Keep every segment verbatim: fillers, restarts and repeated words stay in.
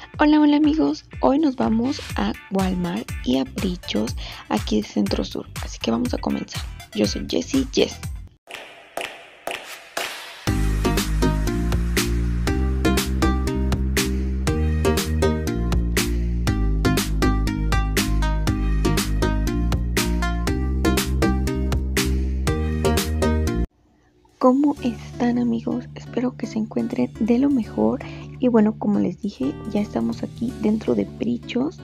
Hola, hola amigos, hoy nos vamos a Walmart y a Prichos aquí de Centro Sur, así que vamos a comenzar. Yo soy Jessie Jess. ¿Cómo están amigos? Espero que se encuentren de lo mejor y bueno, como les dije, ya estamos aquí dentro de Prichos.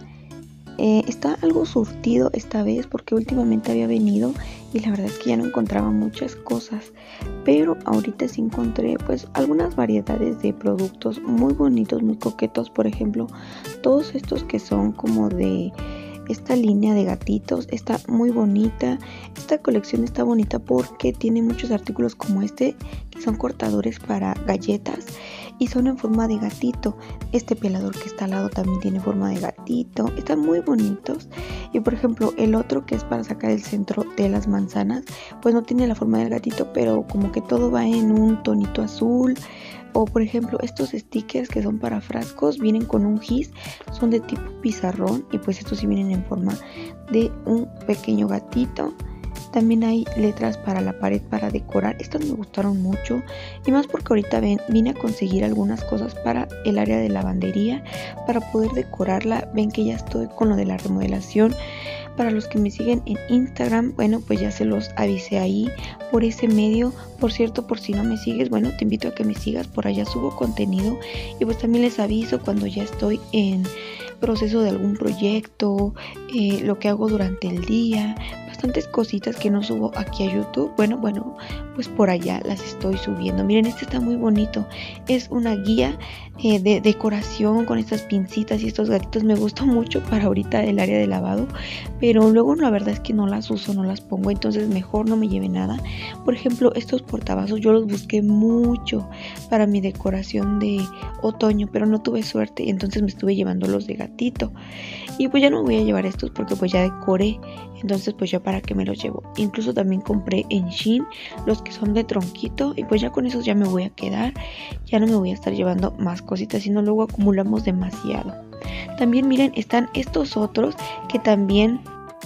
Eh, está algo surtido esta vez porque últimamente había venido y la verdad es que ya no encontraba muchas cosas, pero ahorita sí encontré pues algunas variedades de productos muy bonitos, muy coquetos. Por ejemplo, todos estos que son como de esta línea de gatitos está muy bonita. Esta colección está bonita porque tiene muchos artículos como este que son cortadores para galletas y son en forma de gatito. Este pelador que está al lado también tiene forma de gatito. Están muy bonitos. Y por ejemplo el otro que es para sacar el centro de las manzanas, pues no tiene la forma del gatito, pero como que todo va en un tonito azul. O por ejemplo estos stickers que son para frascos vienen con un gis, son de tipo pizarrón y pues estos sí vienen en forma de un pequeño gatito. También hay letras para la pared para decorar. Estas me gustaron mucho y más porque ahorita ven, vine a conseguir algunas cosas para el área de lavandería para poder decorarla. Ven que ya estoy con lo de la remodelación. Para los que me siguen en Instagram, bueno, pues ya se los avisé ahí por ese medio. Por cierto, por si no me sigues, bueno, te invito a que me sigas, por allá subo contenido y pues también les aviso cuando ya estoy en proceso de algún proyecto, eh, lo que hago durante el día, bastantes cositas que no subo aquí a YouTube. Bueno, bueno, pues por allá las estoy subiendo. Miren, este está muy bonito, es una guía eh, de decoración con estas pincitas y estos gatitos. Me gustó mucho para ahorita el área de lavado, pero luego la verdad es que no las uso, no las pongo, entonces mejor no me lleve nada. Por ejemplo, estos portavasos yo los busqué mucho para mi decoración de otoño, pero no tuve suerte, entonces me estuve llevando los de gatito. Y pues ya no me voy a llevar estos porque pues ya decoré, entonces pues ya para qué me los llevo. Incluso también compré en Shein los que son de tronquito y pues ya con esos ya me voy a quedar. Ya no me voy a estar llevando más cositas, sino luego acumulamos demasiado. También miren, están estos otros que también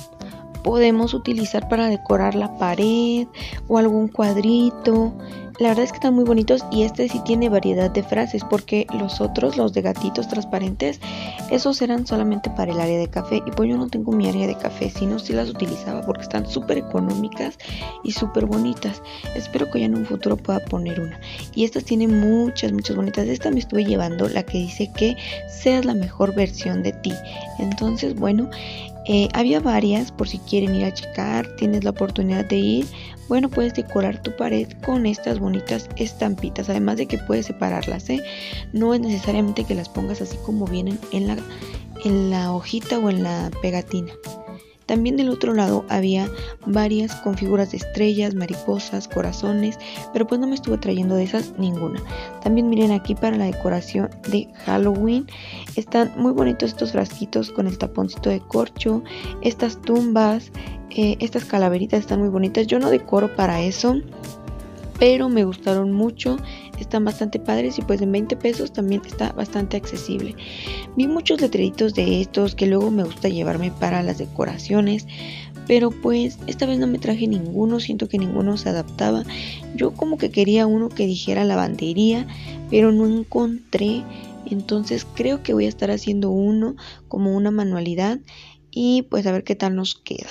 podemos utilizar para decorar la pared o algún cuadrito. La verdad es que están muy bonitos y este sí tiene variedad de frases, porque los otros, los de gatitos transparentes, esos eran solamente para el área de café y pues yo no tengo mi área de café, sino sí las utilizaba porque están súper económicas y súper bonitas. Espero que ya en un futuro pueda poner una. Y estas tienen muchas, muchas bonitas. Esta me estuve llevando la que dice que seas la mejor versión de ti. Entonces, bueno, Eh, había varias, por si quieren ir a checar, tienes la oportunidad de ir. Bueno, puedes decorar tu pared con estas bonitas estampitas, además de que puedes separarlas, ¿eh? No es necesariamente que las pongas así como vienen en la, en la hojita o en la pegatina. También del otro lado había varias con figuras de estrellas, mariposas, corazones, pero pues no me estuve trayendo de esas ninguna. También miren aquí para la decoración de Halloween, están muy bonitos estos frasquitos con el taponcito de corcho, estas tumbas, eh, estas calaveritas están muy bonitas. Yo no decoro para eso, pero me gustaron mucho, están bastante padres y pues en veinte pesos también está bastante accesible. Vi muchos letreritos de estos que luego me gusta llevarme para las decoraciones, pero pues esta vez no me traje ninguno, siento que ninguno se adaptaba. Yo como que quería uno que dijera lavandería, pero no encontré, entonces creo que voy a estar haciendo uno como una manualidad y pues a ver qué tal nos queda.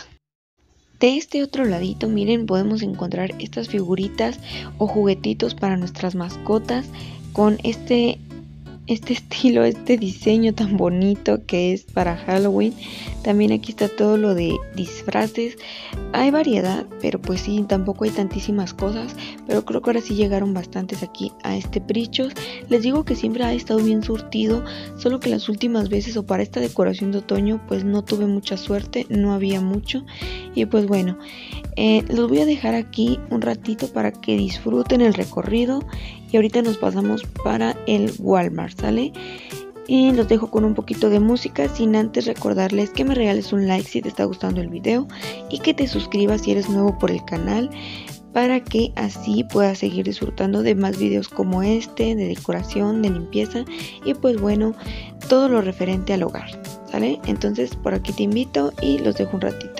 De este otro ladito, miren, podemos encontrar estas figuritas o juguetitos para nuestras mascotas con este, este estilo, este diseño tan bonito que es para Halloween. También aquí está todo lo de disfraces. Hay variedad, pero pues sí, tampoco hay tantísimas cosas, pero creo que ahora sí llegaron bastantes aquí a este Prichos. Les digo que siempre ha estado bien surtido, solo que las últimas veces o para esta decoración de otoño pues no tuve mucha suerte, no había mucho. Y pues bueno, eh, los voy a dejar aquí un ratito para que disfruten el recorrido y ahorita nos pasamos para el Walmart, ¿sale? Y los dejo con un poquito de música, sin antes recordarles que me regales un like si te está gustando el video y que te suscribas si eres nuevo por el canal, para que así puedas seguir disfrutando de más videos como este, de decoración, de limpieza y pues bueno, todo lo referente al hogar, ¿sale? Entonces por aquí te invito y los dejo un ratito.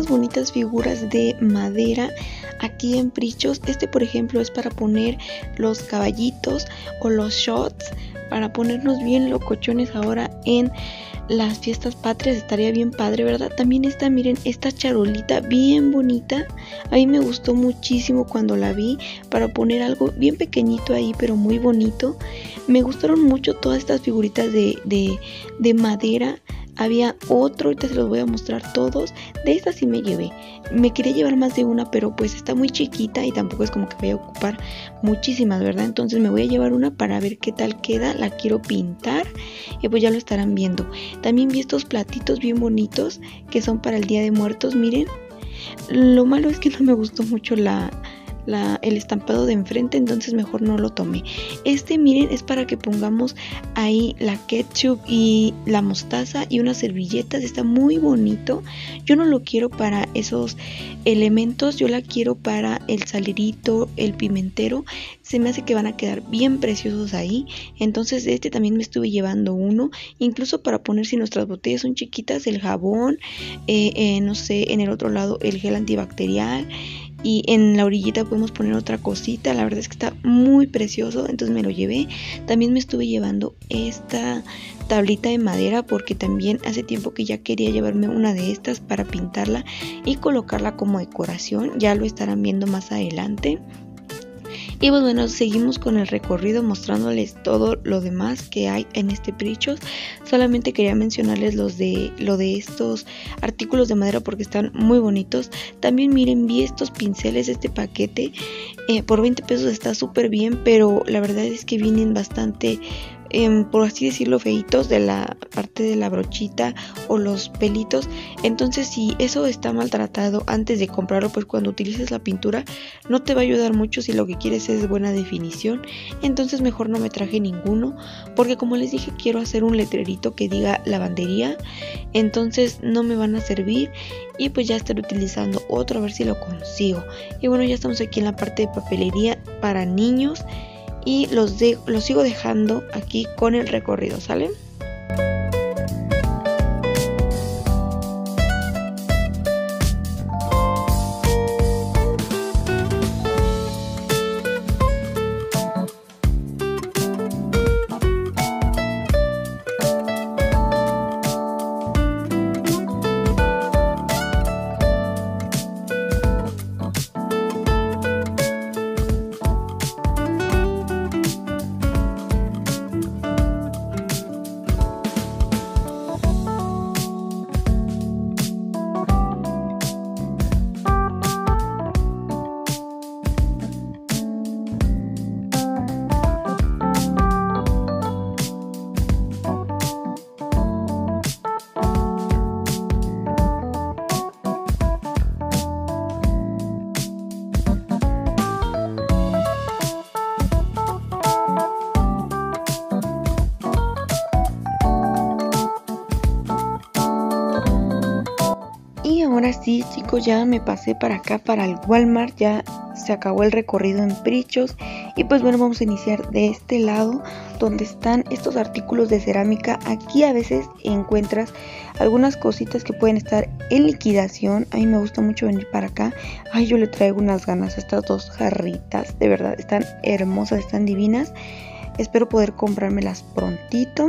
estas bonitas figuras de madera aquí en Prichos. Este por ejemplo es para poner los caballitos o los shots, para ponernos bien locochones ahora en las fiestas patrias. Estaría bien padre, ¿verdad? También está, miren, esta charolita bien bonita. A mí me gustó muchísimo cuando la vi, para poner algo bien pequeñito ahí, pero muy bonito. Me gustaron mucho todas estas figuritas de, de, de madera. Había otro, ahorita se los voy a mostrar todos. De esta sí me llevé. Me quería llevar más de una, pero pues está muy chiquita y tampoco es como que vaya a ocupar muchísimas, ¿verdad? Entonces me voy a llevar una para ver qué tal queda. La quiero pintar y pues ya lo estarán viendo. También vi estos platitos bien bonitos que son para el Día de Muertos, miren. Lo malo es que no me gustó mucho la... La, el estampado de enfrente, entonces mejor no lo tomé. Este, miren, es para que pongamos ahí la ketchup y la mostaza y unas servilletas. Está muy bonito. Yo no lo quiero para esos elementos, yo la quiero para el salerito, el pimentero. Se me hace que van a quedar bien preciosos ahí. Entonces de este también me estuve llevando uno, incluso para poner, si nuestras botellas son chiquitas, el jabón, eh, eh, no sé, en el otro lado el gel antibacterial. Y en la orillita podemos poner otra cosita. La verdad es que está muy precioso, entonces me lo llevé. También me estuve llevando esta tablita de madera, porque también hace tiempo que ya quería llevarme una de estas para pintarla y colocarla como decoración. Ya lo estarán viendo más adelante. Y pues bueno, seguimos con el recorrido mostrándoles todo lo demás que hay en este Prichos. Solamente quería mencionarles los de lo de estos artículos de madera porque están muy bonitos. También miren, vi estos pinceles, este paquete eh, por veinte pesos está súper bien, pero la verdad es que vienen bastante... Eh, por así decirlo, feitos de la parte de la brochita o los pelitos. Entonces si eso está maltratado antes de comprarlo, pues cuando utilices la pintura no te va a ayudar mucho si lo que quieres es buena definición. Entonces mejor no me traje ninguno, porque como les dije, quiero hacer un letrerito que diga lavandería, entonces no me van a servir. Y pues ya estaré utilizando otro, a ver si lo consigo. Y bueno, ya estamos aquí en la parte de papelería para niños. Y los, de, los sigo dejando aquí con el recorrido, ¿sale? Y ahora sí, chicos, ya me pasé para acá, para el Walmart. Ya se acabó el recorrido en Prichos. Y pues bueno, vamos a iniciar de este lado, donde están estos artículos de cerámica. Aquí a veces encuentras algunas cositas que pueden estar en liquidación. A mí me gusta mucho venir para acá. Ay, yo le traigo unas ganas a estas dos jarritas. De verdad, están hermosas, están divinas. Espero poder comprármelas prontito.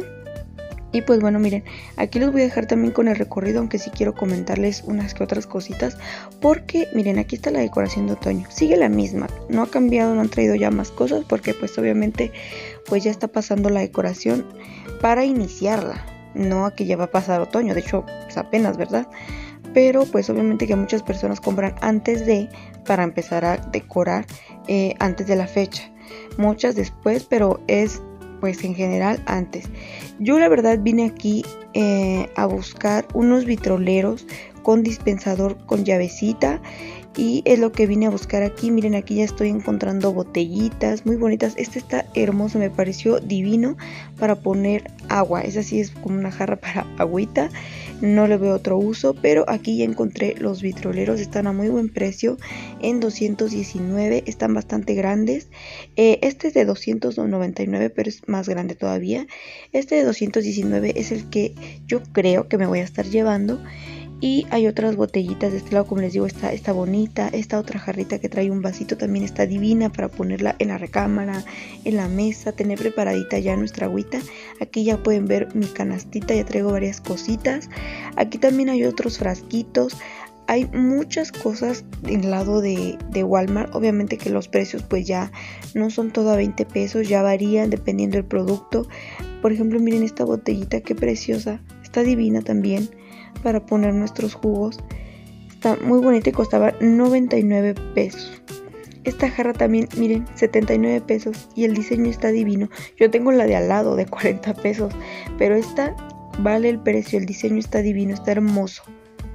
Y pues bueno, miren, aquí los voy a dejar también con el recorrido, aunque sí quiero comentarles unas que otras cositas, porque miren, aquí está la decoración de otoño, sigue la misma, no ha cambiado, no han traído ya más cosas, porque pues obviamente pues ya está pasando la decoración para iniciarla, no a que ya va a pasar otoño, de hecho pues apenas, ¿verdad? Pero pues obviamente que muchas personas compran antes de, para empezar a decorar eh, antes de la fecha, muchas después, pero es pues en general antes. Yo la verdad vine aquí eh, a buscar unos vitroleros con dispensador con llavecita, y es lo que vine a buscar aquí. Miren, aquí ya estoy encontrando botellitas muy bonitas. Este está hermoso, me pareció divino para poner agua. Es así, es como una jarra para agüita, no le veo otro uso. Pero aquí ya encontré los vitroleros, están a muy buen precio, en doscientos diecinueve, están bastante grandes. eh, Este es de doscientos noventa y nueve, pero es más grande todavía. Este de doscientos diecinueve es el que yo creo que me voy a estar llevando. Y hay otras botellitas de este lado, como les digo, está, está bonita. Esta otra jarrita que trae un vasito también está divina para ponerla en la recámara, en la mesa, tener preparadita ya nuestra agüita. Aquí ya pueden ver mi canastita, ya traigo varias cositas. Aquí también hay otros frasquitos. Hay muchas cosas del lado de, de Walmart. Obviamente que los precios pues ya no son todo a veinte pesos, ya varían dependiendo del producto. Por ejemplo, miren esta botellita, qué preciosa, está divina también para poner nuestros jugos. Está muy bonita y costaba noventa y nueve pesos. Esta jarra también, miren, setenta y nueve pesos y el diseño está divino. Yo tengo la de al lado de cuarenta pesos, pero esta vale el precio, el diseño está divino, está hermoso.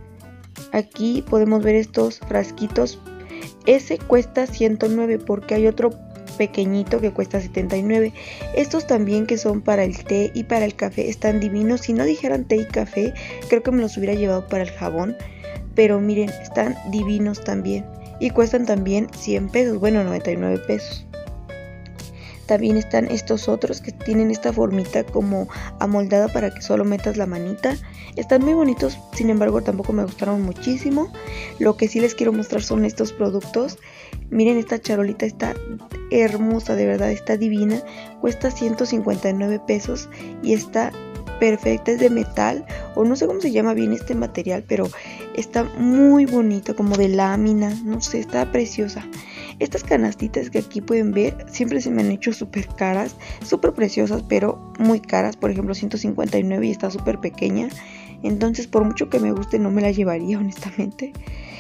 Aquí podemos ver estos frasquitos. Ese cuesta ciento nueve porque hay otro pequeñito que cuesta setenta y nueve. Estos también, que son para el té y para el café, están divinos. Si no dijeran té y café, creo que me los hubiera llevado para el jabón, pero miren, están divinos también y cuestan también cien pesos, bueno, noventa y nueve pesos. También están estos otros que tienen esta formita como amoldada para que solo metas la manita. Están muy bonitos, sin embargo tampoco me gustaron muchísimo. Lo que sí les quiero mostrar son estos productos. Miren, esta charolita está hermosa, de verdad está divina. Cuesta ciento cincuenta y nueve pesos y está perfecta, es de metal o no sé cómo se llama bien este material, pero está muy bonita, como de lámina, no sé, está preciosa. Estas canastitas que aquí pueden ver siempre se me han hecho súper caras, súper preciosas, pero muy caras. Por ejemplo, ciento cincuenta y nueve y está súper pequeña. Entonces, por mucho que me guste, no me la llevaría, honestamente.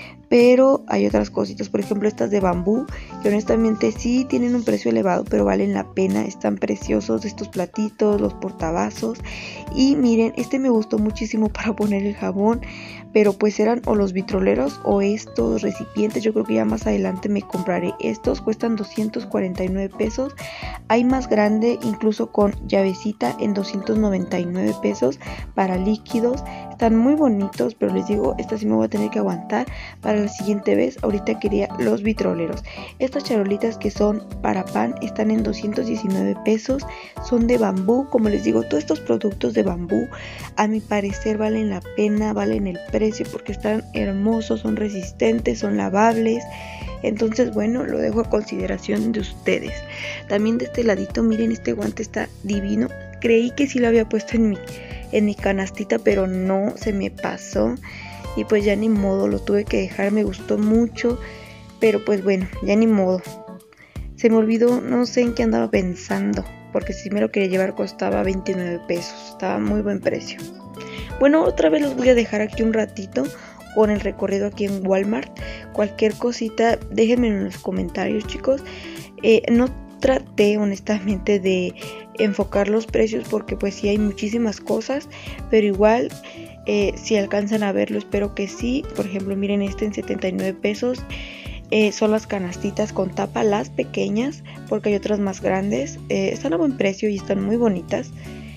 Pero hay otras cositas, por ejemplo estas de bambú, que honestamente sí tienen un precio elevado, pero valen la pena, están preciosos estos platitos, los portavasos. Y miren, este me gustó muchísimo para poner el jabón, pero pues eran o los vitroleros o estos recipientes. Yo creo que ya más adelante me compraré estos, cuestan doscientos cuarenta y nueve pesos. Hay más grande, incluso con llavecita, en doscientos noventa y nueve pesos para líquidos. Están muy bonitos, pero les digo, esta sí me voy a tener que aguantar para la siguiente vez. Ahorita quería los vitroleros. Estas charolitas que son para pan están en doscientos diecinueve pesos. Son de bambú, como les digo, todos estos productos de bambú a mi parecer valen la pena, valen el precio porque están hermosos, son resistentes, son lavables. Entonces, bueno, lo dejo a consideración de ustedes. También de este ladito, miren, este guante está divino. Creí que sí lo había puesto en mi, en mi canastita, pero no, se me pasó. Y pues ya ni modo, lo tuve que dejar, me gustó mucho. Pero pues bueno, ya ni modo. Se me olvidó, no sé en qué andaba pensando, porque si me lo quería llevar costaba veintinueve pesos. Estaba muy buen precio. Bueno, otra vez los voy a dejar aquí un ratito con el recorrido aquí en Walmart. Cualquier cosita, déjenme en los comentarios, chicos. Eh, no traté honestamente de enfocar los precios porque pues sí hay muchísimas cosas, pero igual eh, si alcanzan a verlo, espero que sí. Por ejemplo, miren este en setenta y nueve pesos. Eh, son las canastitas con tapa, las pequeñas, porque hay otras más grandes. Eh, están a buen precio y están muy bonitas.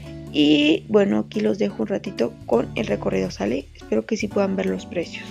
Y bueno, aquí los dejo un ratito con el recorrido, ¿sale? Espero que sí puedan ver los precios.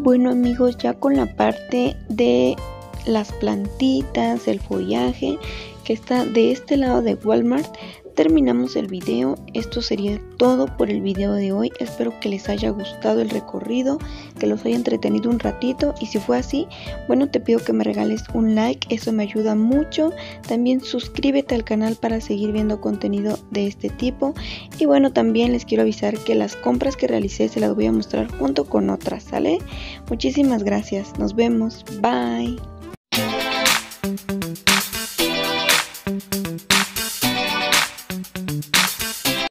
bueno amigos, ya con la parte de las plantitas, el follaje que está de este lado de Walmart, terminamos el video. Esto sería todo por el video de hoy. Espero que les haya gustado el recorrido, que los haya entretenido un ratito, y si fue así, bueno, te pido que me regales un like, eso me ayuda mucho. También suscríbete al canal para seguir viendo contenido de este tipo. Y bueno, también les quiero avisar que las compras que realicé se las voy a mostrar junto con otras, ¿sale? Muchísimas gracias, nos vemos, bye.